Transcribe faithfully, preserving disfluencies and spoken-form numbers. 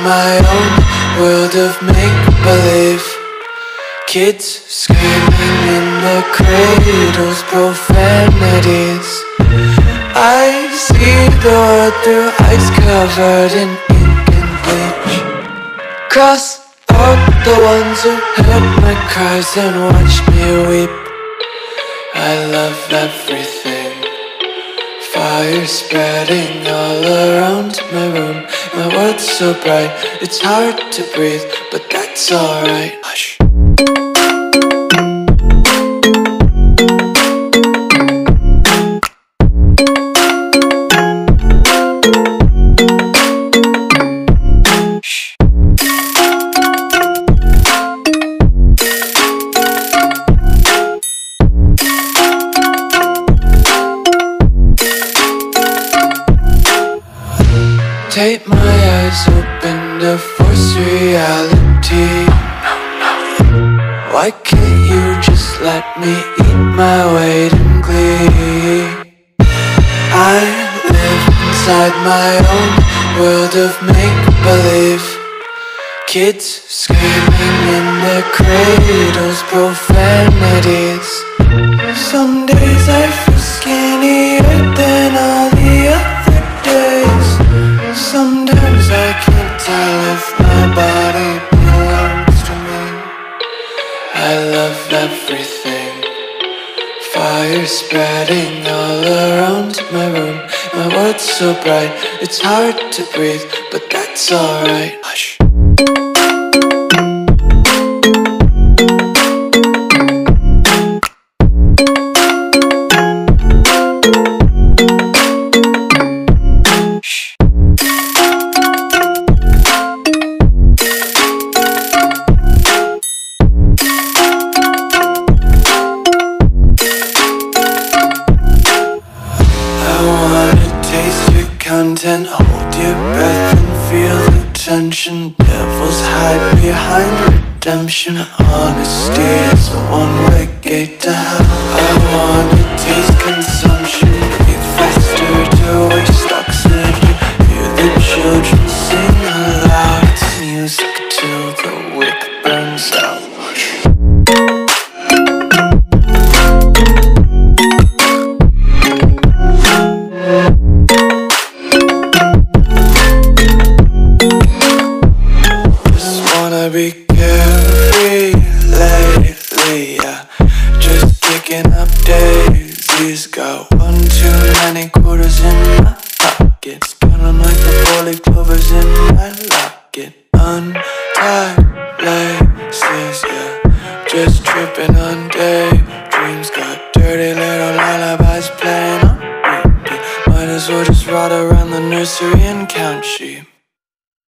my own world of make-believe. Kids screaming in their cradles, profanities. I see the world through ice covered in ink and bleach. Cross out the ones who heard my cries and watched me weep. I love everything. Fire spreading all around my room. My world's so bright, it's hard to breathe, but that's alright. Hush. Take my eyes open to force reality. Why can't you just let me eat my weight in glee? I live inside my own world of make-believe. Kids screaming in their cradles, profanities. Some days I feel skinnier than all the other days. Sometimes I can't tell if my body belongs to me. I love everything. Fire spreading all around my room. My world's so bright, it's hard to breathe, but that's alright. Hush. Content, hold your breath and feel the tension. Devils hide behind redemption. Honesty is a one-way gate to hell. I wanna taste consumption. Breathe faster to waste oxygen. Hear the children sing aloud. It's music till the wick burns out. Be carefree lately, yeah. Just kicking up daisies. Got one too many quarters in my pockets. Counting like the four-leaf clovers in my locket. Untied laces, yeah. Just tripping on daydreams. Got dirty little lullabies playing on repeat. Might as well just ride around the nursery and count sheep.